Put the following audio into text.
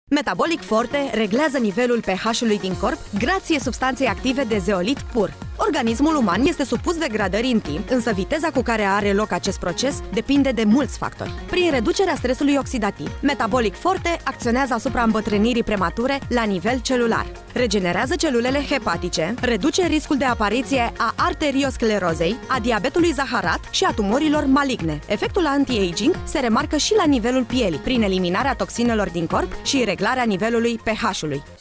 Metabolic Forte reglează nivelul pH-ului din corp grație substanței active de zeolit pur. Organismul uman este supus degradării în timp, însă viteza cu care are loc acest proces depinde de mulți factori. Prin reducerea stresului oxidativ, Metabolic Forte acționează asupra îmbătrânirii premature la nivel celular. Regenerează celulele hepatice, reduce riscul de apariție a arteriosclerozei, a diabetului zaharat și a tumorilor maligne. Efectul anti-aging se remarcă și la nivelul pielii, prin eliminarea toxinelor din corp și reglarea nivelului pH-ului.